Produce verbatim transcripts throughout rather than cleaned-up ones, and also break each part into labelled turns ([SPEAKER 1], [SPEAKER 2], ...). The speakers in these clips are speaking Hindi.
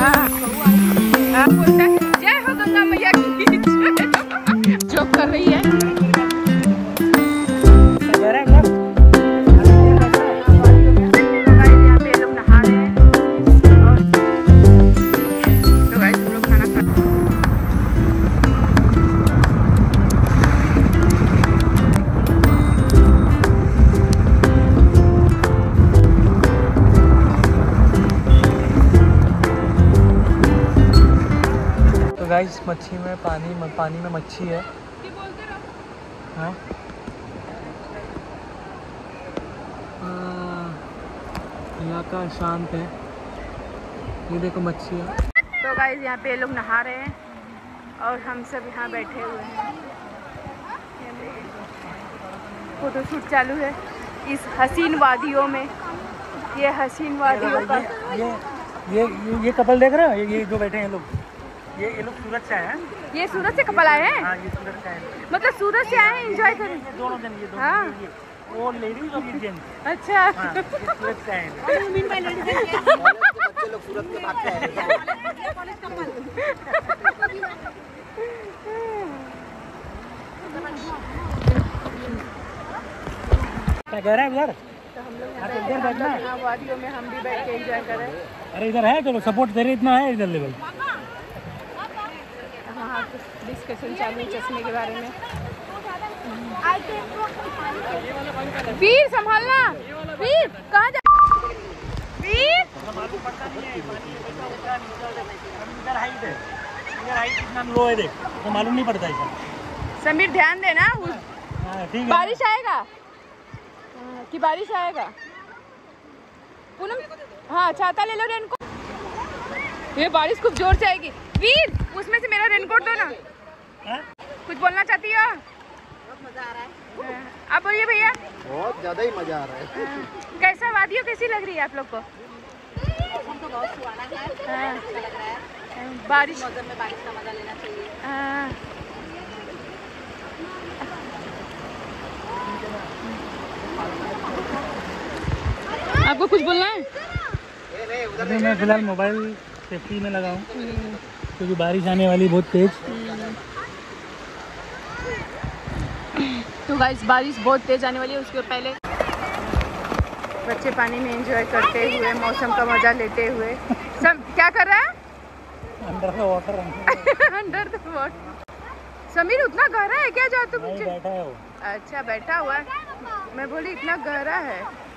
[SPEAKER 1] जय हो गंगा मैया की जो कर रही है।
[SPEAKER 2] गाइस मच्छी में पानी में पानी में मच्छी है। हाँ इलाका शांत है। ये देखो मच्छी है।
[SPEAKER 1] तो गाइस यहाँ पे ये लोग नहा रहे हैं और हम सब यहाँ बैठे हुए हैं। फोटोशूट चालू है इस हसीन वादियों में। ये हसीन वादियों का
[SPEAKER 2] ये ये ये, ये कपल देख रहे हो? ये, ये जो बैठे हैं लोग, ये ये लोग सूरत से आए हैं।
[SPEAKER 1] ये सूरत से कपल आए हैं?
[SPEAKER 2] हाँ ये सूरत से आए हैं।
[SPEAKER 1] मतलब सूरत से आए हैं एंजॉय करें।
[SPEAKER 2] ये दोनों जन ये दोनों
[SPEAKER 1] हाँ।
[SPEAKER 2] ये वो लेडीज और ये जेंट्स।
[SPEAKER 1] अच्छा
[SPEAKER 2] हाँ, ये सूरत से आए हैं।
[SPEAKER 3] बच्चे लोग सूरत के भागते हैं।
[SPEAKER 2] क्या कह रहा है उधर?
[SPEAKER 1] तो हम लोग इधर बैठना है वादियों में, हम भी बैठ के एंजॉय करें।
[SPEAKER 2] अरे इधर है तो सपोर्ट दे रहे, इतना है इधर लेवल।
[SPEAKER 1] हाँ डिस्कशन चालू है चश्मे के बारे में। वीर संभालना, वीर कहाँ जा वीर।
[SPEAKER 2] इधर हाइट है, इधर हाइट कितना लो है देख, तो मालूम नहीं पड़ता ऐसा।
[SPEAKER 1] समीर ध्यान देना।
[SPEAKER 2] हाँ ठीक है।
[SPEAKER 1] बारिश आएगा कि बारिश आएगा? पूनम हाँ छाता ले लो, रेनकोट। ये बारिश खूब जोर से आएगी। वीर उसमें से मेरा रेनकोट दो ना।
[SPEAKER 2] हाँ?
[SPEAKER 1] कुछ बोलना चाहती हो?
[SPEAKER 3] बहुत मजा आ रहा है।
[SPEAKER 1] आप बोलिए भैया।
[SPEAKER 3] बहुत ज्यादा ही मजा आ रहा है।
[SPEAKER 1] कैसा वादियों कैसी लग रही है आप लोग को?
[SPEAKER 3] मौसम तो बहुत सुहाना है, अच्छा लग रहा है।
[SPEAKER 1] बारिश
[SPEAKER 3] मौसम में बारिश का मजा लेना चाहिए।
[SPEAKER 1] हाँ। आपको कुछ बोलना है?
[SPEAKER 2] अभी मैं फिलहाल मोबाइल सेफ्टी में लगा हूँ क्योंकि बारिश आने वाली बहुत तेज।
[SPEAKER 1] तो गाइस बारिश बहुत तेज आने वाली है, उसके पहले बच्चे पानी में एंजॉय करते हुए मौसम का मजा लेते हुए। सब क्या कर रहा है?
[SPEAKER 2] Under the water.
[SPEAKER 1] Under the water. Sameer उतना गहरा है क्या? जा तू मुझे
[SPEAKER 2] बैठा है वो।
[SPEAKER 1] अच्छा बैठा हुआ है। मैं बोली इतना गहरा है।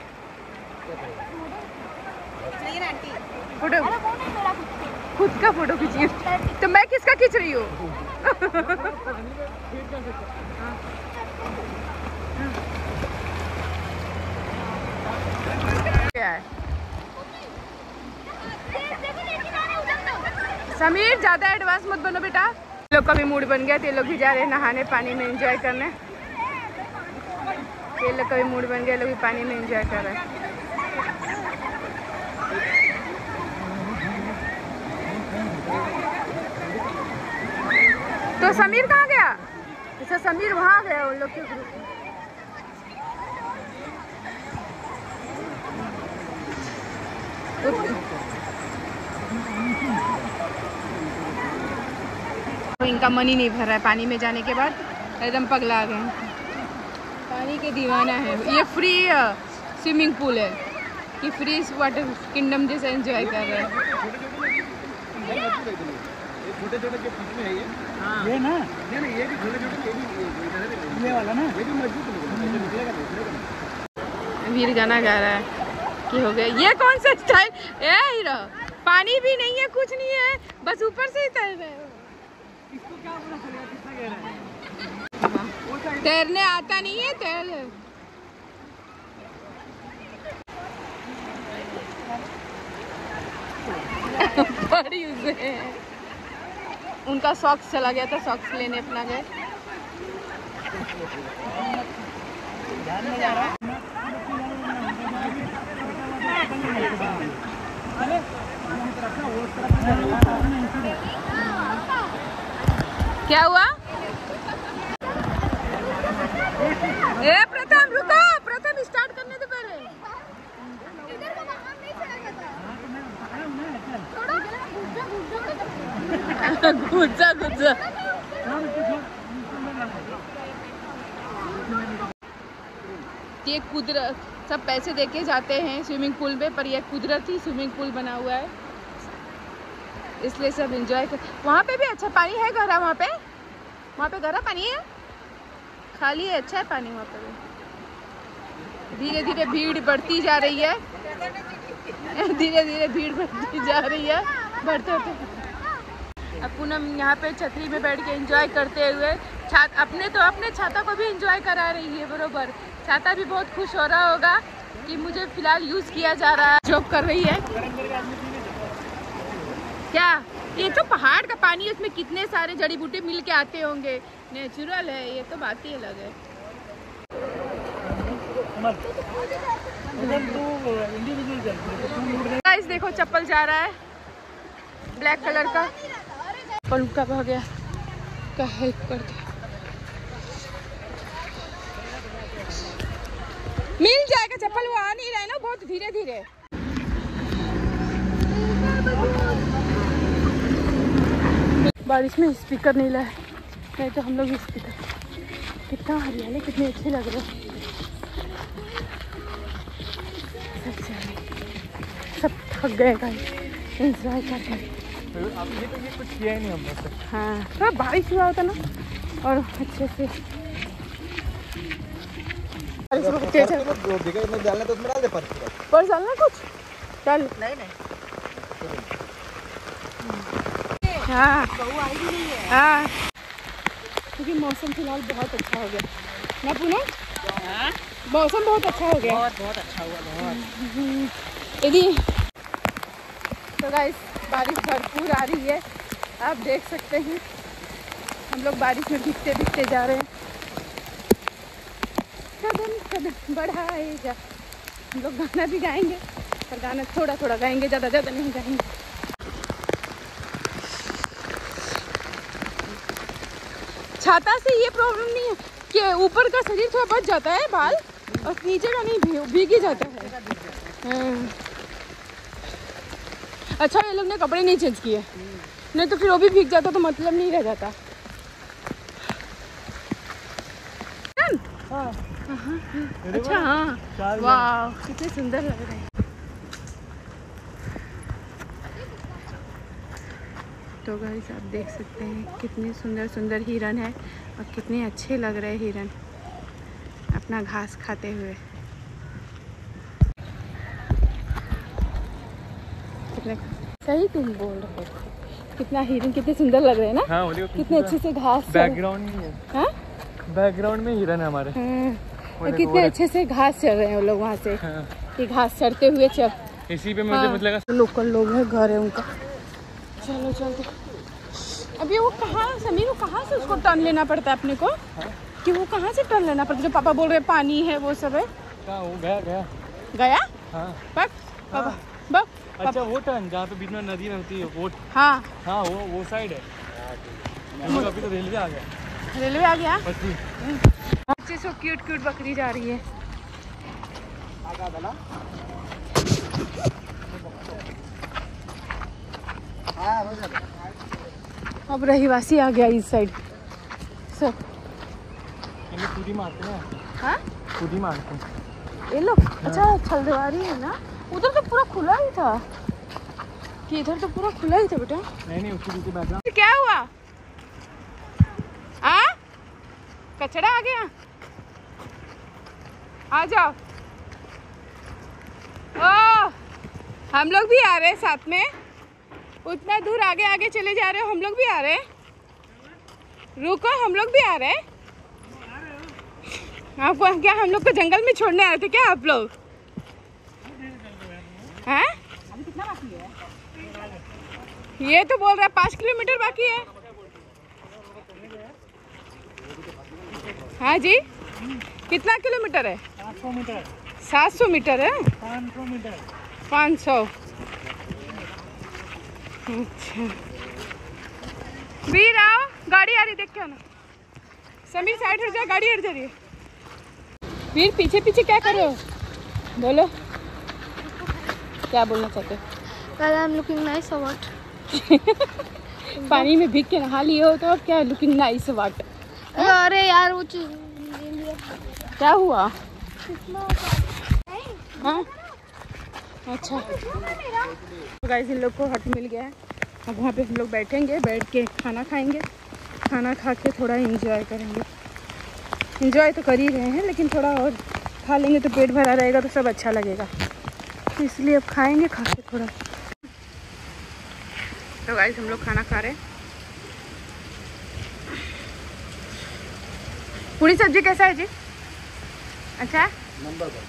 [SPEAKER 1] फोटो खुद का फोटो खींचिए तो मैं किसका खींच रही हूँ? क्या है? समीर ज्यादा एडवांस मत बनो बेटा। लोग का भी मूड बन गया, तो ये लोग भी जा रहे हैं नहाने पानी में एंजॉय करने। ये लोग का भी मूड बन गया, लोग भी पानी में एंजॉय कर रहे हैं। तो समीर कहाँ गया? अच्छा समीर वहाँ गया उन लोग के ग्रुप में। तो इनका मन ही नहीं भर रहा है पानी में जाने के बाद, एकदम पगला गए हैं। पानी के दीवाना है। ये फ्री स्विमिंग पूल है कि फ्री वाटर किंगडम जैसे एंजॉय कर रहे हैं।
[SPEAKER 3] छोटे छोटे जो बीच में है ये। हाँ।
[SPEAKER 2] ये ना
[SPEAKER 3] ये ना ये भी छोटे छोटे ये भी
[SPEAKER 2] ये वाला ना
[SPEAKER 3] ये भी मजबूत निकलेगा निकलेगा।
[SPEAKER 1] वीर गाना गा रहा है कि हो गया। ये कौन सा स्टाइल है हीरो? पानी भी नहीं है, कुछ नहीं है, बस ऊपर से ही तैर रहे हो।
[SPEAKER 2] इसको क्या पता चलेगा कितना गहरा है?
[SPEAKER 1] तैरने आता नहीं है, तैर बड़ी उसे उनका सॉक्स चला गया था, सॉक्स लेने अपना गए। क्या हुआ? ए प्रथम रुको, प्रथम स्टार्ट करने दो पहले। इधर को बाहर नहीं चला गया था। घुसा घुसा। ये कुदरत, सब पैसे देके जाते हैं स्विमिंग पूल में, पर यह कुदरती स्विमिंग पूल बना हुआ है, इसलिए सब एंजॉय कर। वहाँ पे भी अच्छा पानी है गहरा, वहाँ पे वहाँ पे गहरा पानी है, खाली है, अच्छा है पानी वहाँ पे भी। धीरे धीरे भीड़ बढ़ती जा रही है, धीरे धीरे भीड़ बढ़ती जा रही है, बढ़ते होते। अब पूनम यहाँ पे छतरी में बैठ के एंजॉय करते हुए छात अपने तो अपने छाता को भी एंजॉय करा रही है बरोबर। छाता भी बहुत खुश हो रहा होगा कि मुझे फिलहाल यूज़ किया जा रहा है। जॉब कर रही है क्या? ये तो पहाड़ का पानी है, उसमें कितने सारे जड़ी बूटी मिल के आते होंगे, नेचुरल है, ये तो बात ही अलग है। गाइस देखो चप्पल जा रहा है ब्लैक कलर का, पल का हो गया का हेल्प कर दे, मिल जाएगा चप्पल, वो आ नहीं रहा है ना, बहुत धीरे धीरे। बारिश में स्पीकर नहीं लाए, नहीं तो हम लोग स्पीकर। कितना हरियाली, कितने अच्छे लग रहे हैं। सब थक गए गाइस एंजॉय करके।
[SPEAKER 2] अभी तो ये कुछ किया ही नहीं हमने तो।
[SPEAKER 1] हाँ थोड़ा बारिश हुआ होता ना और अच्छे से
[SPEAKER 2] डालना तो डाल दे पर
[SPEAKER 1] पर डालना कुछ चल
[SPEAKER 3] नहीं नहीं
[SPEAKER 1] हाँ
[SPEAKER 3] बहू आई भी नहीं है।
[SPEAKER 1] हाँ क्योंकि मौसम फिलहाल बहुत अच्छा हो गया ना पूनम, मौसम बहुत अच्छा हो गया,
[SPEAKER 3] बहुत बहुत अच्छा हुआ बहुत।
[SPEAKER 1] यदि तो गाइस बारिश भरपूर आ रही है, आप देख सकते हैं। हम लोग बारिश में भीगते भीगते जा रहे हैं, कदम कदम बढ़ाएगा। हम लोग गाना भी गाएंगे, पर गाना थोड़ा थोड़ा गाएंगे, ज़्यादा ज़्यादा नहीं गाएंगे। छाता से ये प्रॉब्लम नहीं है कि ऊपर का शरीर थोड़ा बच जाता है बाल, और नीचे का नहीं भीग भीग ही जाता है। हाँ। अच्छा ये लोग ने कपड़े नहीं चेंज किए, नहीं तो फिर वो भी भीग जाता तो मतलब नहीं रह जाता।
[SPEAKER 2] हाँ।
[SPEAKER 1] अच्छा हाँ वाह कितने सुंदर लग रहे हैं। तो गाइस आप देख सकते हैं कितने सुंदर सुंदर हिरन है और कितने अच्छे लग रहे हैं हिरन अपना घास खाते हुए। कितने सही तुम बोल रहे हो, कितना हिरन कितने सुंदर लग रहे हैं ना।
[SPEAKER 2] हाँ,
[SPEAKER 1] कितने अच्छे से घास
[SPEAKER 2] बैकग्राउंड नहीं है,
[SPEAKER 1] हाँ
[SPEAKER 2] बैकग्राउंड में हिरन है हमारे।
[SPEAKER 1] हाँ। और कितने अच्छे से घास चढ़ रहे हैं वो लोग वहाँ से। हाँ। कि घास चढ़ते हुए चल
[SPEAKER 2] इसी पे मुझे मतलब
[SPEAKER 1] हाँ। लोकल लोग हैं, घर है उनका। चलो चलते। अभी वो कहाँ समीर, वो कहाँ से उसको टर्न लेना पड़ता है अपने को? हाँ? कि वो कहाँ से टर्न लेना पड़ता है? जो पापा बोल रहे हैं पानी है वो सब है।
[SPEAKER 2] कहाँ वो गया गया
[SPEAKER 1] गया
[SPEAKER 2] हाँ
[SPEAKER 1] बक पापा
[SPEAKER 2] हाँ।
[SPEAKER 1] बक
[SPEAKER 2] अच्छा वो टर्न जहाँ पे बीच में नदी रहती है वो। हाँ हाँ वो वो साइड है। अभी तो रेलवे आ गया,
[SPEAKER 1] रेलवे आ गया।
[SPEAKER 2] पटरी।
[SPEAKER 1] बच्चे सो क्यूट क्यूट बकरी जा रही है। अब रहीवासी आ गया इस साइड सब।
[SPEAKER 2] खुद ही मारते हैं।
[SPEAKER 1] हाँ
[SPEAKER 2] खुद ही मारते हैं
[SPEAKER 1] ये लोग। अच्छा छलदवारी है ना, उधर तो पूरा खुला ही था कि इधर तो पूरा खुला ही था बेटा।
[SPEAKER 2] नहीं नहीं उसके पीछे बैकग्राउंड।
[SPEAKER 1] क्या हुआ? आ कचरा आ गया, आ जाओ। ओ हम लोग भी आ रहे हैं साथ में, उतना दूर आगे आगे चले जा रहे हो, हम लोग भी आ रहे हैं। रुको हम लोग भी आ रहे हैं। आपको क्या हम लोग को जंगल में छोड़ने आए थे क्या आप लोग? हैं?
[SPEAKER 3] अभी कितना बाकी है?
[SPEAKER 1] ये तो बोल रहा है पाँच किलोमीटर बाकी है। हाँ जी कितना किलोमीटर है?
[SPEAKER 2] सात सौ मीटर।
[SPEAKER 1] सात सौ मीटर है।
[SPEAKER 2] पाँच सौ मीटर।
[SPEAKER 1] पाँच सौ। अच्छा वीर आओ, गाड़ी आ रही देख के आना। समीर साइड हट जा, गाड़ी हट जा रही है। वीर पीछे पीछे क्या कर रहे हो? बोलो क्या बोलना चाहते हो?
[SPEAKER 4] Well, I'm looking nice or what?
[SPEAKER 1] पानी में भीग के नहा लिए हो तो अब क्या लुकिंग नाइस वाटर।
[SPEAKER 4] अरे यार वो चीज
[SPEAKER 1] क्या हुआ? हाँ अच्छा तो गाइस इन लोग को हट मिल गया है। अब वहाँ पे हम लोग बैठेंगे, बैठ के खाना खाएंगे, खाना खा के थोड़ा एंजॉय करेंगे। एंजॉय तो कर ही रहे हैं लेकिन थोड़ा और खा लेंगे तो पेट भरा रहेगा तो सब अच्छा लगेगा, इसलिए अब खाएंगे, खा के थोड़ा। तो गाइस हम लोग खाना खा रहे हैं। पूरी सब्जी कैसा है जी? अच्छा है?
[SPEAKER 2] Number one.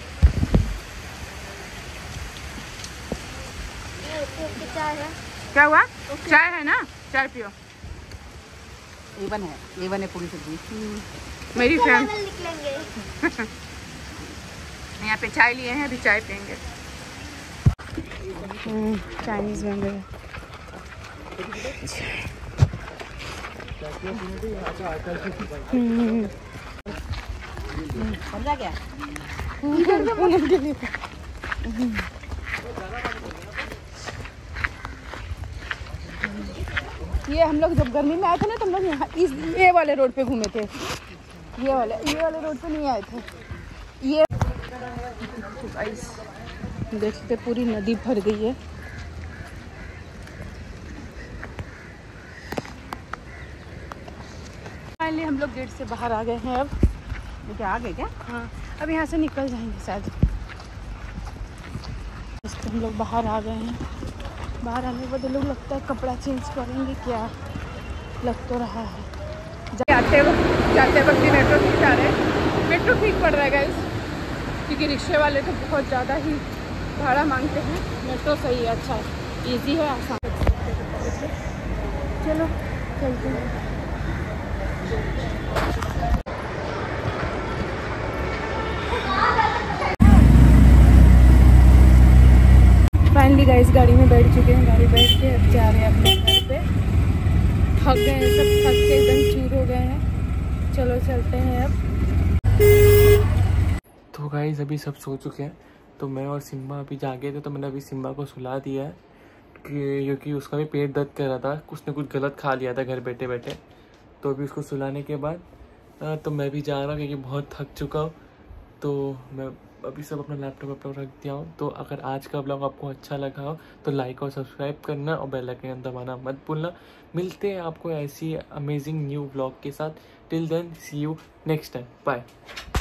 [SPEAKER 4] चाय है।
[SPEAKER 1] क्या हुआ? चाय है ना, चाय पियो।
[SPEAKER 3] एवन है, एवन है पूरी सब्जी।
[SPEAKER 1] मेरी फ्रेंड
[SPEAKER 4] निकलेंगे।
[SPEAKER 1] यहाँ पे चाय लिए हैं, अभी चाय पियेंगे। चाइनीज बन रहे
[SPEAKER 3] समझा क्या?
[SPEAKER 1] ये हम लोग जब गर्मी में आए थे ना तो हम लोग यहाँ इस ये वाले रोड पे घूमे थे, ये वाले ये वाले रोड पे नहीं आए थे। ये देखते पूरी नदी भर गई है। फाइनली हम लोग गेट से बाहर आ गए हैं। अब
[SPEAKER 3] क्या आ गए क्या?
[SPEAKER 1] हाँ अब यहाँ से निकल जाएंगे शायद। तो हम लोग बाहर आ गए हैं। बाहर आने के बाद लोग लगता है कपड़ा चेंज करेंगे, क्या लग तो रहा है। जाते वक्त जाते वक्त भी मेट्रो ठीक जा रहे हैं। मेट्रो ठीक पड़ रहा है गाइस, क्योंकि रिक्शे वाले तो बहुत ज़्यादा ही भाड़ा मांगते हैं। मेट्रो सही है, अच्छा है, ईजी है, आसान। चलो चलते हैं। फाइनली गाइस गाड़ी में बैठ चुके हैं, गाड़ी बैठ के अब जा रहे हैं अपने घर पे। थक गए हैं, सब थक के एकदम चूर हो गए हैं। चलो चलते हैं अब।
[SPEAKER 2] तो गाइस अभी सब सो चुके हैं, तो मैं और सिम्बा अभी जागे थे, तो मैंने अभी सिम्बा को सुला दिया है कि क्योंकि उसका भी पेट दर्द कर रहा था, कुछ न कुछ गलत खा लिया था घर बैठे बैठे। तो अभी उसको सुलाने के बाद तो मैं भी जा रहा हूँ क्योंकि बहुत थक चुका हूँ। तो मैं अभी सब अपना लैपटॉप वैपटॉप रख दिया हूँ। तो अगर आज का ब्लॉग आपको अच्छा लगा हो तो लाइक और सब्सक्राइब करना और बेल आइकन दबाना मत भूलना। मिलते हैं आपको ऐसी अमेजिंग न्यू ब्लॉग के साथ। Till then see you next time, bye.